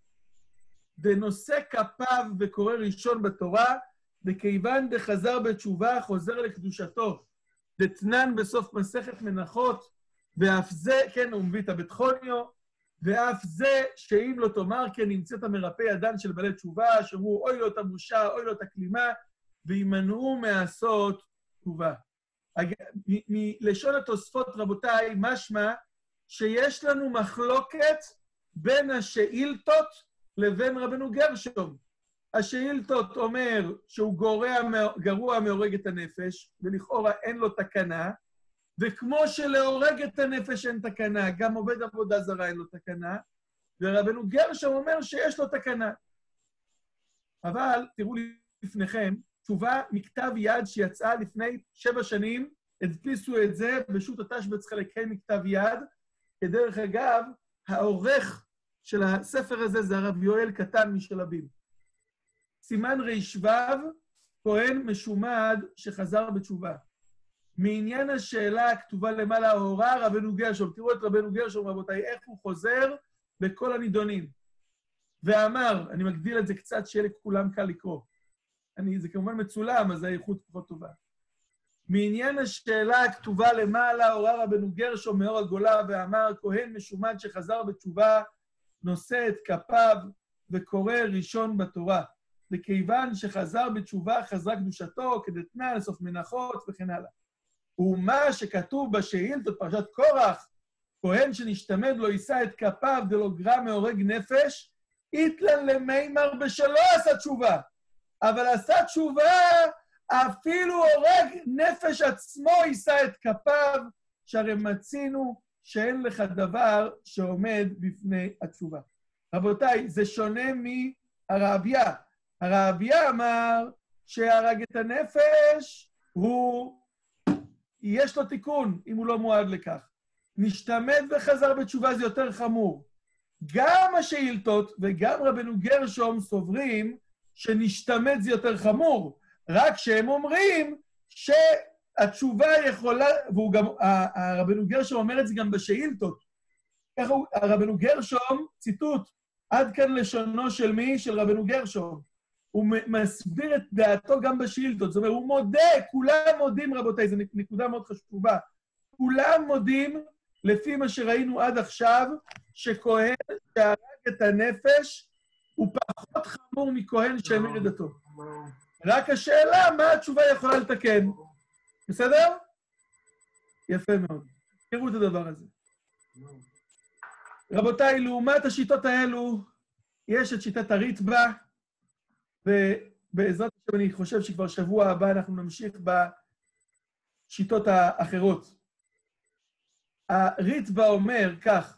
ונושא כפיו וקורא ראשון בתורה, וכיוון דחזר בתשובה, חוזר לקדושתו. דתנן בסוף מסכת מנחות, ואף זה, כן, הוא מביא את הבטחוניו, ואף זה שאם לא תאמר, כן, נמצאת המרפא ידן של בעלי תשובה, שאמרו, אוי לו את הבושה, אוי לו את הכלימה, וימנעו מעשות תשובה. מלשון התוספות, רבותיי, משמע שיש לנו מחלוקת בין השאילתות לבין רבנו גרשום. השאילתות אומר שהוא גרוע מהורג את הנפש, ולכאורה אין לו תקנה, וכמו שלהורג את הנפש אין תקנה, גם עובד עבודה זרה אין לו תקנה, ורבנו גרשום אומר שיש לו תקנה. אבל תראו לי לפניכם, תשובה מכתב יד שיצאה לפני 7 שנים, הדפיסו את זה בשו"ת התשבץ חלקי מכתב יד, כדרך אגב, העורך של הספר הזה זה הרב יואל קטן משלבים. סימן רש"ו, כהן משומד שחזר בתשובה. מעניין השאלה הכתובה למעלה ההוראה, רבנו גרשום. תראו את רבנו גרשום, רבותיי, איך הוא חוזר בכל הנידונים. ואמר, אני מגדיל את זה קצת, שיהיה לכולם קל לקרוא. זה כמובן מצולם, אז האיכות פחות טובה. מעניין השאלה הכתובה למעלה ההוראה, רבנו גרשום מאור הגולה, ואמר, כהן משומד שחזר בתשובה, נושא את כפיו וקורא ראשון בתורה. וכיוון שחזר בתשובה, חזרה קדושתו, כדתנן לסוף מנחות וכן הלאה. ומה שכתוב בשאילתות פרשת קורח, כהן שנשתמד לא יישא את כפיו דלא גרע מהורג נפש, איתלן למימר בשלא עשה תשובה. אבל עשה תשובה, אפילו הורג נפש עצמו יישא את כפיו, שהרי מצינו שאין לך דבר שעומד בפני התשובה. רבותיי, זה שונה מהרעביה. הרעביה אמר שהרג את הנפש, יש לו תיקון אם הוא לא מועד לכך. נשתמד וחזר בתשובה זה יותר חמור. גם השאילתות וגם רבנו גרשום סוברים שנשתמד זה יותר חמור, רק שהם אומרים שהתשובה יכולה, והוא גם, הרבנו גרשום אומר את זה גם בשאילתות. ככה הרבנו גרשום, ציטוט, עד כאן לשונו של מי? של רבנו גרשום. הוא מסביר את דעתו גם בשאילתות. זאת אומרת, הוא מודה, כולם מודים, רבותיי, זו נקודה מאוד חשובה. כולם מודים, לפי מה שראינו עד עכשיו, שכהן שהרג את הנפש, הוא פחות חמור מכהן שהמיר את דתו. רק השאלה, מה התשובה יכולה לתקן? בסדר? יפה מאוד. תראו את הדבר הזה. רבותיי, לעומת השיטות האלו, יש את שיטת הריטב"א, ובעזרת השם אני חושב שכבר שבוע הבא אנחנו נמשיך בשיטות האחרות. הריטב"א אומר כך,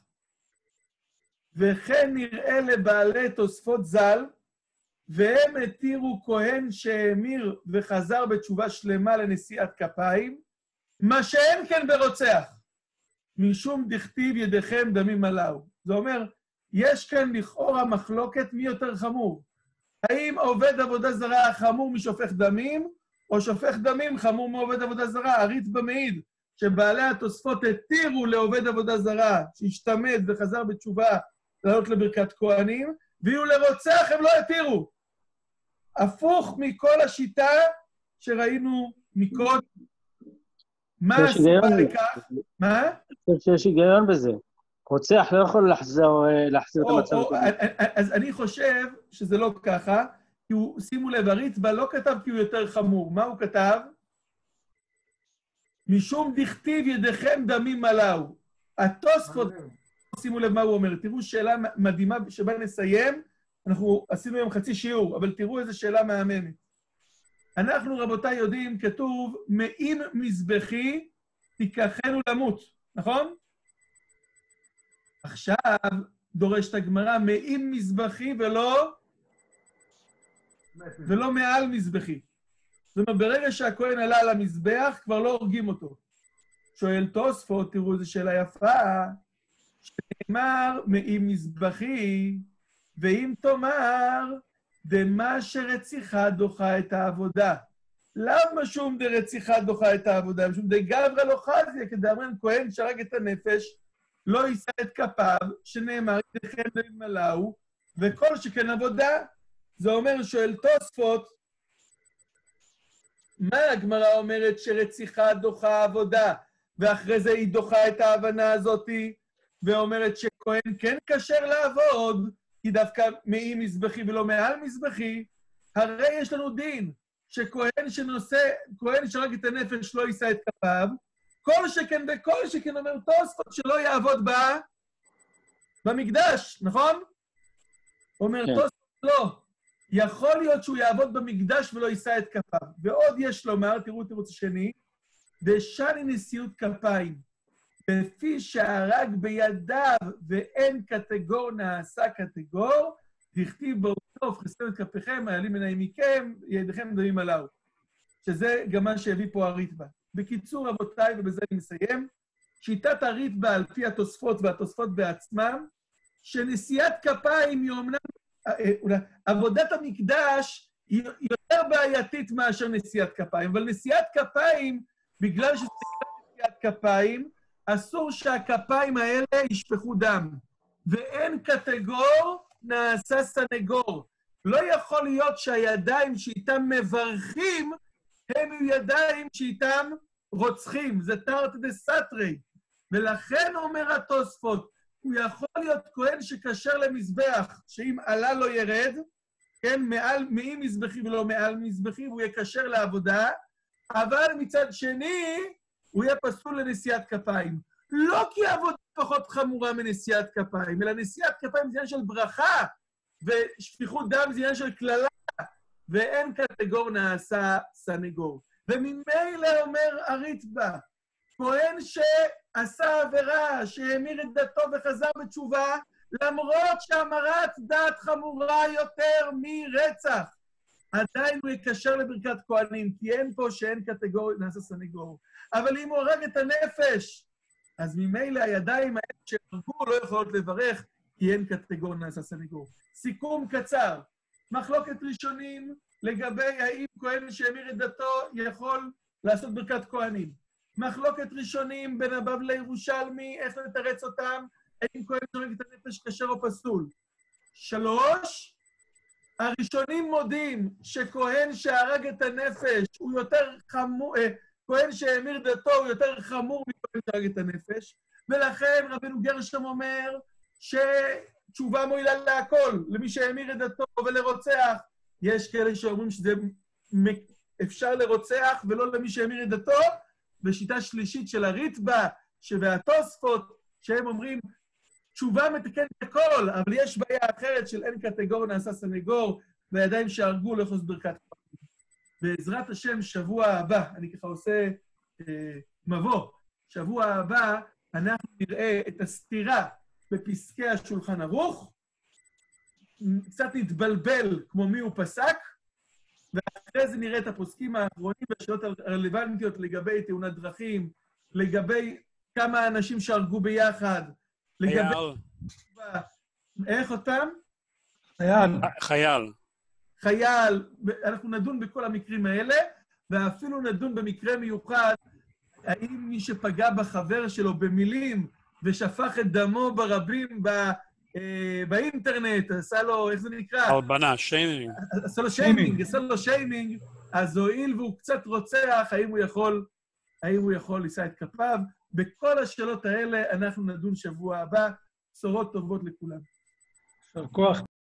וכן נראה לבעלי תוספות ז"ל, והם התירו כהן שהמיר וחזר בתשובה שלמה לנשיאת כפיים, מה שאין כן ברוצח, משום דכתיב ידיכם דמים עליו. זה אומר, יש כאן לכאורה מחלוקת מי יותר חמור. האם עובד עבודה זרה חמור משופך דמים, או שופך דמים חמור מעובד עבודה זרה? הריטב"א מעיד שבעלי התוספות התירו לעובד עבודה זרה, שהשתמד וחזר בתשובה לעלות לברכת כהנים, ואילו לרוצח הם לא התירו. הפוך מכל השיטה שראינו מקודם. מה הסיבה לכך? מה? שיש היגיון בזה. רוצח לא יכול להחזיר את המצב. אז אני חושב שזה לא ככה, כי הוא, שימו לב, הריטב"א לא כתב כי הוא יותר חמור. מה הוא כתב? משום דכתיב ידיכם דמים עליו. התוספות, שימו לב מה הוא אומר. תראו שאלה מדהימה שבה נסיים. אנחנו עשינו היום חצי שיעור, אבל תראו איזו שאלה מהממת. אנחנו, רבותיי, יודעים, כתוב, מעין מזבחי תיקחנו למות, נכון? עכשיו דורשת הגמרא, מעין מזבחי ולא מעל מזבחי. זאת אומרת, ברגע שהכהן עלה על המזבח, כבר לא הורגים אותו. שואל תוספות, תראו איזו שאלה יפה, שנאמר מעין מזבחי, ואם תאמר, דמה שרציחה דוחה את העבודה. למה שום דרציחה דוחה את העבודה? משום דגברא לא חזיה, כדאמרן כהן שהרג את הנפש, לא יישא את כפיו, שנאמר, ידיכם דמים עליו, וכל שכן עבודה. זה אומר, שואל תוספות, מה הגמרא אומרת שרציחה דוחה עבודה, ואחרי זה היא דוחה את ההבנה הזאת, ואומרת שכהן כן כשר לעבוד, כי דווקא מעי מזבחי ולא מעל מזבחי, הרי יש לנו דין שכהן שרג את הנפש לא יישא את כפיו, כל שכן וכל שכן אומר תוספות שלא יעבוד במקדש, נכון? אומר תוספות לא, יכול להיות שהוא יעבוד במקדש ולא יישא את כפיו. ועוד יש לומר, תראו תירוץ שני, דשני נשיאות כפיים, לפי שהרג בידיו ואין קטגור נעשה קטגור, דכתיב באותו חסד את כפיכם, העלים עיניים מכם, ידיכם דמים עליו. שזה גם מה שהביא פה הריטב"א. בקיצור, רבותיי, ובזה אני מסיים, שיטת הריטב"א על פי התוספות והתוספות בעצמם, שנשיאת כפיים היא אומנם, עבודת המקדש היא יותר בעייתית מאשר נשיאת כפיים, אבל נשיאת כפיים, בגלל שזה נשיאת כפיים, אסור שהכפיים האלה ישפכו דם. ואין קטגור נעשה סנגור. לא יכול להיות שהידיים שאיתם מברכים, הם ידיים שאיתם רוצחים. זה תרתי דסתרי. ולכן אומר התוספות, הוא יכול להיות כהן שכשר למזבח, שאם עלה לא ירד, כן, מעי מזבחי ולא מעל מזבחי, והוא יקשר לעבודה, אבל מצד שני, הוא יהיה פסול לנשיאת כפיים. לא כי העבודה פחות חמורה מנשיאת כפיים, אלא נשיאת כפיים זה עניין של ברכה, ושפיכות דם זה עניין של כללה, ואין קטגור נעשה סנגור. וממילא אומר הריטב"א, כהן שעשה עבירה, שהמיר את דתו וחזר בתשובה, למרות שהמרת דת חמורה יותר מרצח, עדיין הוא יקשר לברכת כהנים, כי אין פה שאין קטגור נעשה סנגור. אבל אם הוא הרג את הנפש, אז ממילא הידיים האלה שהרגו לא יכולות לברך, כי אין קטגור נעשה סנגור. סיכום קצר, מחלוקת ראשונים לגבי האם כהן שהמיר את דתו יכול לעשות ברכת כהנים. מחלוקת ראשונים בין הבבלי לירושלמי, איך לתרץ אותם, האם כהן שהרג את הנפש כשר או פסול. 3, הראשונים מודים שכהן שהרג את הנפש הוא יותר חמור, כהן שהמיר דתו הוא יותר חמור מכהן שהרג את הנפש, ולכן רבנו גרשום אומר שתשובה מועילה להכל, למי שהמיר את דתו ולרוצח. יש כאלה שאומרים שזה אפשר לרוצח ולא למי שהמיר את דתו, בשיטה שלישית של הריטב"א והתוספות, שהם אומרים תשובה מתקנת הכל, אבל יש בעיה אחרת של אין קטגור נעשה סנגור, בידיים שהרגו לחוס ברכת חיים. בעזרת השם, שבוע הבא, אני ככה עושה מבוא, שבוע הבא אנחנו נראה את הסתירה בפסקי השולחן ערוך, קצת נתבלבל כמו מי הוא פסק, ואחרי זה נראה את הפוסקים האחרונים והשאלות הרלוונטיות לגבי תאונת דרכים, לגבי כמה אנשים שהרגו ביחד, לגבי... איך אותם? חייל. חייל. אנחנו נדון בכל המקרים האלה, ואפילו נדון במקרה מיוחד, האם מי שפגע בחבר שלו במילים ושפך את דמו ברבים באינטרנט, עשה לו, איך זה נקרא? הלבנה, שיימינג. עשה לו שיימינג, אז הואיל והוא קצת רוצח, האם הוא יכול לישא את כפיו? בכל השאלות האלה אנחנו נדון שבוע הבא. בשורות טובות לכולם. יישר כוח.